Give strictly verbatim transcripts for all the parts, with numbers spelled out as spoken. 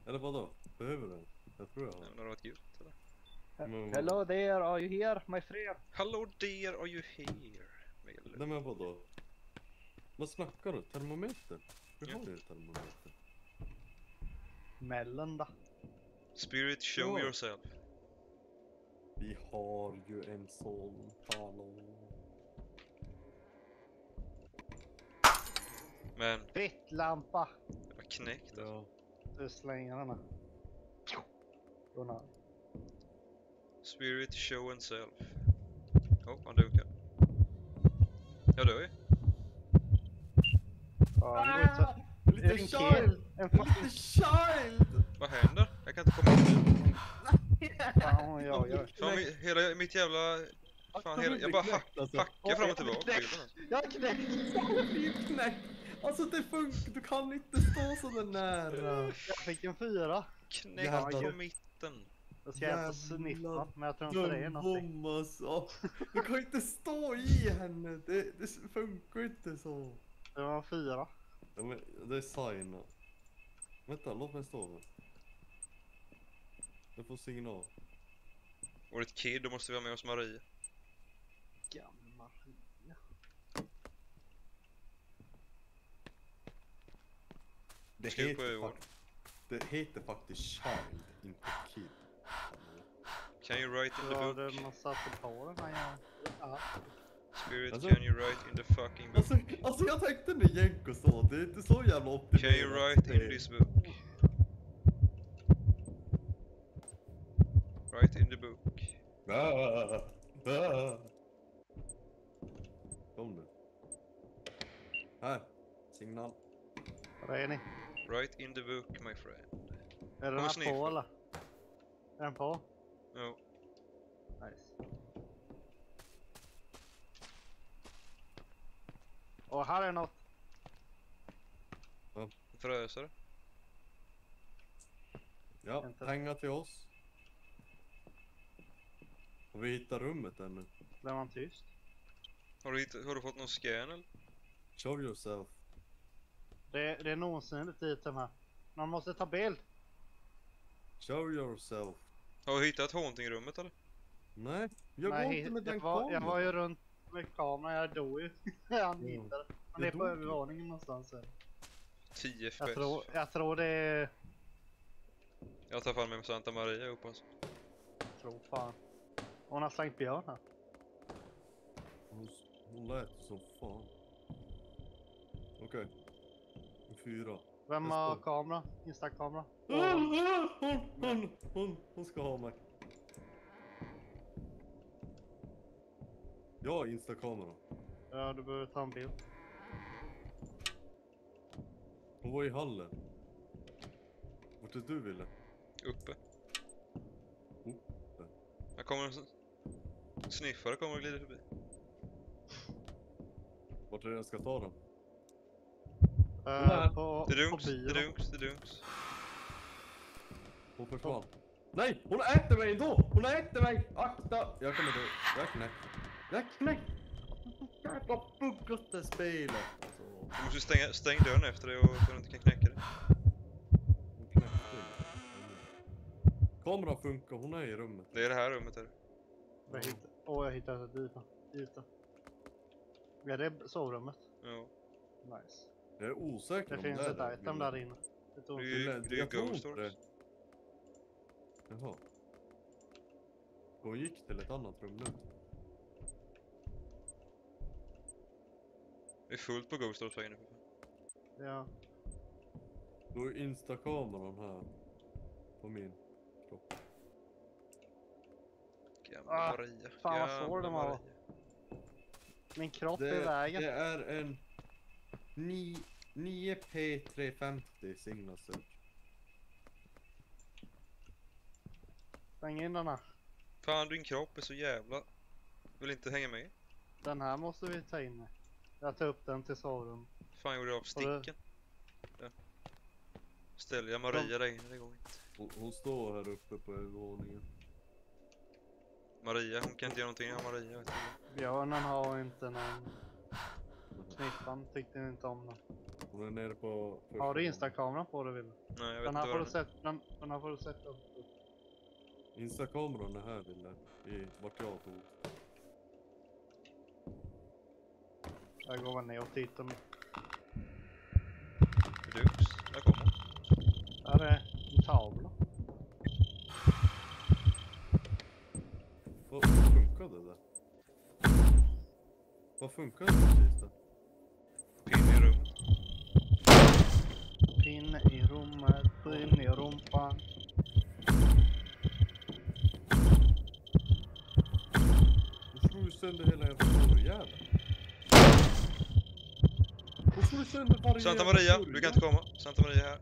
Eller vadå? Behöver du? Jag tror jag har. Nej, men det har varit gult eller? Men, Hello there, are you here, my friend? Hello dear, are you here? Mega Nej men vadå? Vad snackar du? Termometer? Vi Ja. har ju en termometer. Mellan då. Spirit, show Ja. yourself. Vi har ju en sån. Hallå. Men, Fittlampa! det var knäckt alltså. Ja. Du slänger den här. Godnatt. Spirit, show and self. Åh, oh, han dunkar. Jag dör ju. Ja, det går inte så. Lite En child! kill. En fucking... Lite child! Vad händer? Jag kan inte komma ut. Fan, jag gör. Fan, mi- hela mitt jävla... Fan, hela... Jag bara hack, hackar fram och tillbaka på bilden alltså. Jag är knäckt! Knäck! Alltså det funkar, du kan inte stå så där nära. Jag fick en fyra. Knäckt Jävlar. på mitten. Jag ska hämta sniffa, men jag tror inte det är någonting. Bom, alltså. Du kan inte stå i henne, det, det funkar inte så. Det var en fyra. Ja, men det är sign. Vänta, låt mig stå där. Jag får signal. Och ett kid, då måste vi ha med oss Maria. Gammal. Det Ska vi på heter, ögon? fakt- det heter faktiskt child, inte kid. Can you write in the Ja, book? det man satte på den här. Ja. Spirit, Alltså- can you write in the fucking book? Alltså, alltså jag tänkte när Jenko sa, det är inte så jävla optimerat. Can you write in this book? Write in the book. Ah, ah. Kom nu. Här, signal. Var är ni? Write in the book, my friend. Är den Kom här sniffa. på eller? Är den på? Jo. Nice. Och här är något. Frösare. Ja, Vänta. hänga till oss. Och vi hittar rummet ännu. Blev man tyst? Har du, hitt- har du fått någon scan eller? Show yourself. Det, det är någonsin lite dit den här. Man måste ta bild. Show yourself. Har du hittat haunting-rummet eller? Nej, jag Nej, går inte med jag den var, jag kameran. var ju runt med kameran, jag dog ju. Han Mm. hittade. Men Det det är på dog ju. övervåningen någonstans. här. tio F P Jag S. tror, jag tror det är... Jag tar fan med Santa Maria upp alltså. Jag tror fan. Hon har slängt björn här. Hon, hon lät som fan. Okej. En fyra. Vem Det har står. kamera? Insta-kamera? Hon, hon, hon, hon, hon ska ha mig. Ja, instakamera. Ja, du behöver ta en bild. Hon var i hallen. Vart är du, Ville? Uppe. Uppe. Här kommer en s- sniffare kommer och glider förbi. Vart är det jag ska ta den? Uh, på, Det på dunks, det bion. dunks, det dunks. Hon försvann. Nej, hon äter mig ändå! Hon äter mig! Akta! Jag kommer dö. Jag är knäckt. Jag är knäckt! Jävla buggat det spelet. Alltså, Du måste stänga, stäng dörren efter dig och så du inte kan knäcka det. hon knäckte mig. Kameran funkar, hon är i rummet. Det är det här rummet här. Jag hittade, åh, jag hittade ett yta. yta. Ja, det är sovrummet. Ja. Nice. Jag är osäker Det om finns det är ett där, item Ville. där inne. Det tog Det är inte. ju, Ville, det är ju jag tror Ghost inte det. Stories. Jaha. Hon gick till ett annat rum nu. Det är fullt på Ghost Stories här inne för fan. Ja. Då är instakameran här. På min kropp. Gamla Ah, Maria. fan vad Gamla svår den var. Maria. Min kropp är i Det, vägen. det är en nio P tre femtio signature. Släng in den här. Fan, din kropp är så jävla... Vill inte hänga med. Den här måste vi ta in. Jag tar upp den till sovrum. Fan, gjorde jag av Och det- sticken. Ja. Ställer jag Maria där inne, det går inte. Hon, hon står här uppe på övervåningen. Maria, hon kan inte göra någonting av Maria, vet du. Björnen har inte någon... Sniffan tyckte inte om den. Hon är nere på första Har du våningen. instakameran på dig, Wille? Nej, jag vet Den inte här vad får du den är. sätta, den, den här får du sätta upp. Instakameran är här, Wille. I vart jag tog. Jag går väl ner och tittar. Du, där kommer hon. Här är en tavla. Vad vad funkade det där? Vad funkade det precis då? Pin i rummet. Pinne i rummet, pinne i rumpan. Hon slog ju sönder hela jävla dörrjäveln. Hon slog ju sönder varje Santa jävla Maria, dörrjävel. du kan inte komma. Santa Maria här.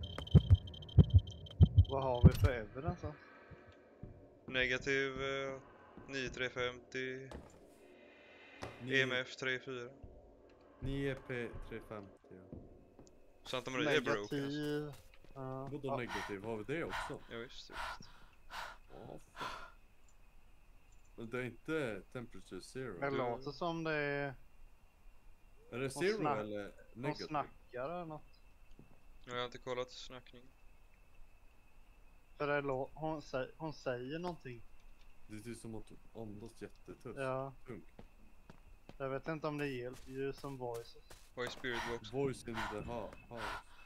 Vad har vi för evidence då? Negativ eh, nio tre femtio. E M F tre fyra. nio P tre femtio. Ja. Santa Maria är broken. Alltså. Negativ. Ja. Vadå Ja. negativ? Har vi det också? Ja, visst, visst. Ja, fan. Men det är inte temperature zero. Det Du- låter som det är Är det zero snack- eller de negativ? snackar eller något. Jag har inte kollat snackningen. För det lå- hon, sä- hon säger någonting. Det är typ som att du andas jättetufft. Ja, Tung. jag vet inte om det hjälper ju som voices. Vad är spirit box? Voice in the ha- house.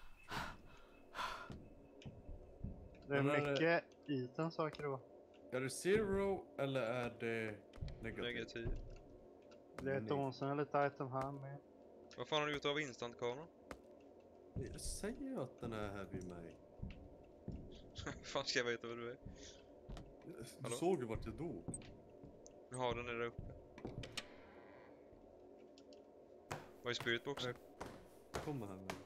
Det är Men är det- mycket items saker då. Är det zero eller är det negativ? Negativ. Det är ett Nej. hon som är lite item här med. Vad fan har du gjort av instantkameran? Jag säger ju att den är här vid mig. Fan ska jag veta vad du är? Du Hallå? såg ju vart jag dog. Jag har den där uppe. Vad är spirit box? Nej. Kom här nu.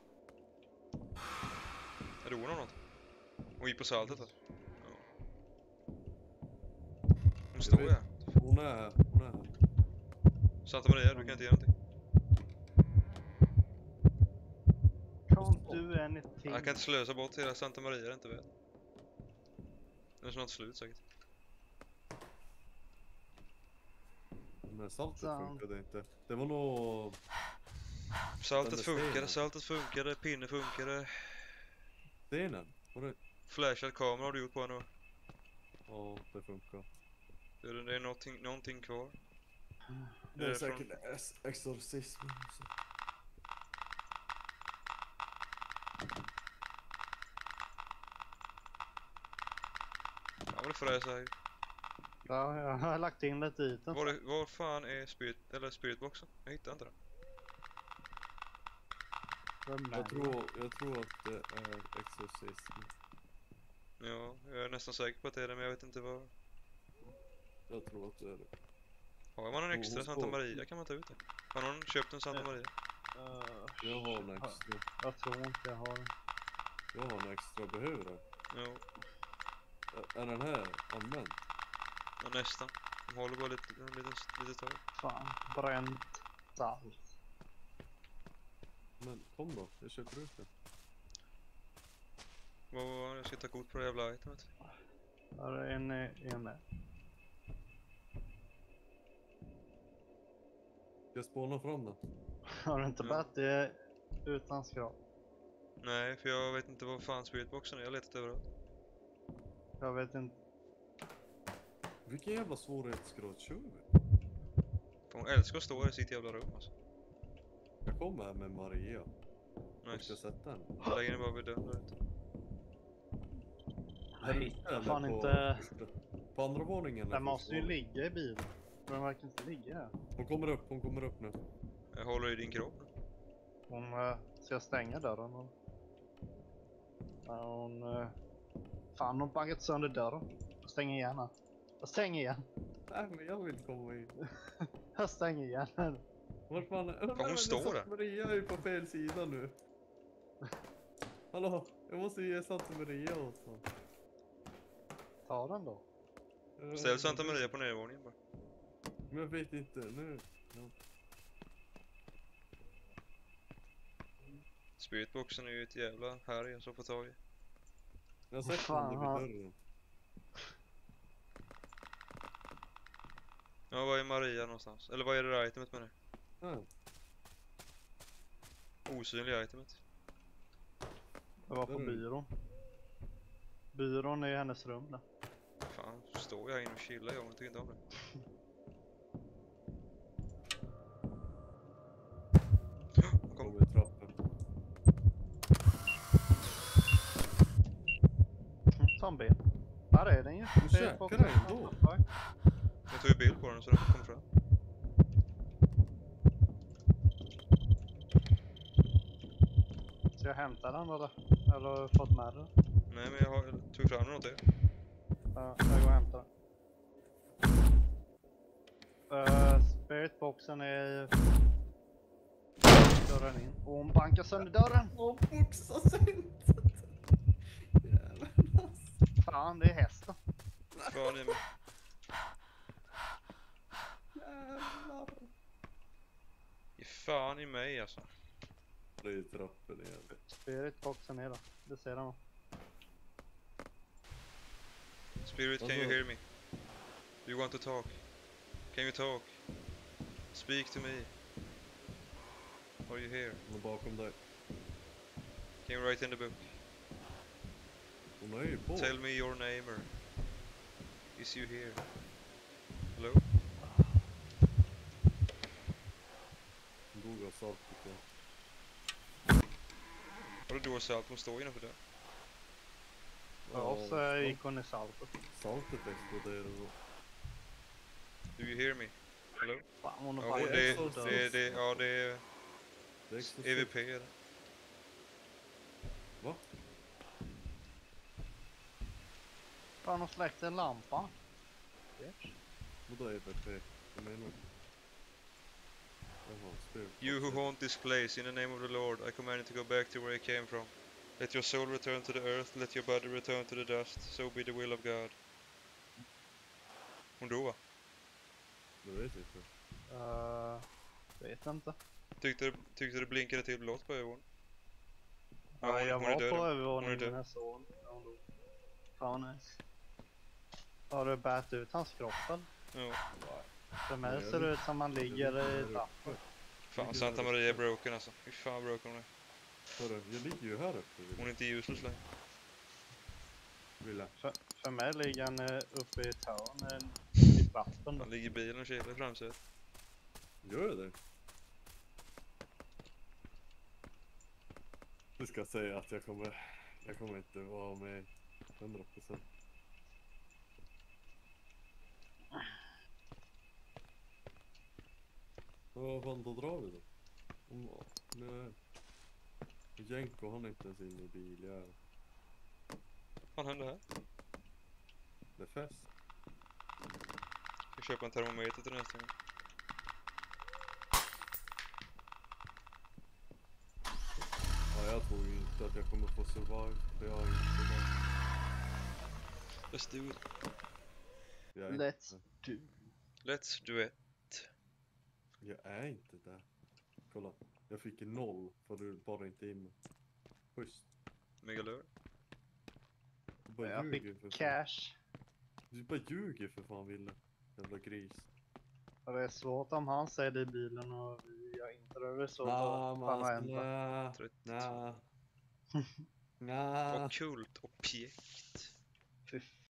Är det hon av något? Hon gick på saltet alltså. Ja. Hon står vet. här. Hon är här. Hon är här. Santa Maria, du kan inte göra någonting. Can't do anything. Jag kan inte slösa bort hela Santa Maria, det är inte väl. Den är snart slut säkert. Men saltet Sant. funkade inte. Det var nog... Saltet Den där funkade, stenen. saltet funkade, pinne funkade. Stenen. Var det... Flashad kamera har du gjort på nu. Ja, det funkar. Det är, det är någonting, någonting kvar. Det är är från- säkert ex- exorcismen också. Ja, vad det fräser här. Ja, jag har lagt in lite items. Var, det, var fan är spirit, eller spiritboxen? Jag hittar inte den. Vem är Jag det? tror, jag tror att det är exorcismen. Ja, jag är nästan säker på att det är det, men jag vet inte vad. Jag tror att det är det. Har man en Oh, extra hos Santa på- Maria kan man ta ut det. Har någon köpt en Santa Ja. Maria? Eh, Jag har en extra. jag tror inte jag har den. Jag har en extra. Behöver det? Ja, Ä- Är den här använd? ja nästan. De håller bara lite, lite, lite tag. Fan, bränt salt. Men kom då, jag köper ut den. Vad, vad, jag ska ta kort på det jävla itemet. Här är en, eh, en med. Ska jag spåna fram den? Har du inte Ja. bett det utan skrap? Nej, för jag vet inte vad fan spiritboxen är. Jag har letat överallt. Jag vet inte. Vilken jävla svårighetsgrad kör vi? För hon älskar att stå här i sitt jävla rum alltså. Jag kommer här med Maria. Jag ska Nice. sätta den. Jag lägger den bara vid dörren där ute. Här Jag ute hittar eller fan på inte. första- På andra våningen? eller Den måste ju första ligga i bilen. Den verkar inte ligga här. våningen? Hon kommer upp, hon kommer upp nu. Jag håller i din kropp nu. Hon äh, ska stänga dörren. Och... Ja, hon... Äh... Fan, hon bangat sönder dörren. Jag stänger igen här. Jag stänger igen. Nej men jag vill komma in. Jag stänger igen här. Vart fan är... hon Nej, står Santa där. Maria är ju på fel sida nu. Hallå, jag måste ge Santa Maria åt honom. Ta den då. Ställ Santa Maria på nedervåningen bara. Men jag vet inte, nu. Ja. Spiritboxen är ju ett jävla härj jag så får tag i. Jag har sett Fan, honom ja. vid dörren. Ja, var är Maria någonstans? Eller vad är det där itemet med det? Ja. osynliga itemet. Det var på Mm. byrån. Byrån är i hennes rum där. Fan, står jag här inne och chillar jag tycker inte om det. Han kom. Kommer i trappen. Mm, ta en bild. Här är den ju. Du käkar den ändå. Jag tog ju bild på den så den kom fram. Ska jag hämta den eller? Eller har du fått med den? Nej men jag har, tog fram den åt er. Ja, jag går och hämtar den. Uh, spiritboxen är dörren in. Och hon bankar sönder dörren. Åh, boxa sig inte! Jävlar alltså. Fan, det är hästen. Fan i mig. Jävlar. Ge fan i mig alltså. Det är trappen igen. Spiritboxen är då. Det ser han. Spirit, can you hear me? Do you want to talk? Can you talk? Speak to me. Are you here? Hon är bakom dig. Can you write in the book? Hon är ju på. Tell me your name or is you here? Hello? Hon dog av salt tycker jag. Har du då salt som står innanför det? Ja, så gick hon i saltet. Saltet exploderade då. Do you hear me? Hello? Fan, hon har Ja, bankat det, så sönder det, dörren. det, ja, det är Det är extra E V P. är det. Va? Fan, hon släckte en lampa. Bitch. Vadå E V P? Vad menar du? Jaha, spirit. You who haunt this place, in the name of the Lord, I command you to go back to where you came from. Let your soul return to the earth, let your body return to the dust, so be the will of God. Hon dog va? Det vet jag inte. Uh, vet inte. Tyckte, tyckte det blinkade till blått på ögonen? Ja, Ja, hon- jag hon är var död. på Hon är övervåningen död. när jag såg när hon dog. Fan nice. Har du bärt ut hans kropp eller? Ja. För mig Ja, ser det det- ut som man ligger ligger i där trappen. Fan, Santa Maria är broken alltså. Fy fan broken hon är. Hörru, jag ligger ju här uppe. Hon är inte useless längre. Villa. För, för mig ligger han eh, uppe i ett hörn eh, i trappen. Han ligger i bilen och kilar i framsätet. Gör jag det? Du ska säga att jag kommer... Jag kommer inte vara med hundra procent. Vad fan, då drar vi då. Om, nu... Jenko, han är inte ens inne i bil, ja. Vad hände här? Det är fest. Jag köper en termometer till nästa gång. Ja, jag tror ju inte att jag kommer få survive. För jag är inte där. Let's do it. Jag är Let's inte, do. Let's do it. jag är inte där. Kolla, jag fick en noll för du bara inte in mig. Schysst. Megalör. Du bara Jag ljuger fick för fan. cash. Du bara ljuger för fan, Ville. Jävla gris. Och det är svårt om han säger det i bilen och vi gör inte det. Det är svårt Nah, att man, permanenta. nja, trettiotvå. nja. Nja. Och kult objekt. Fy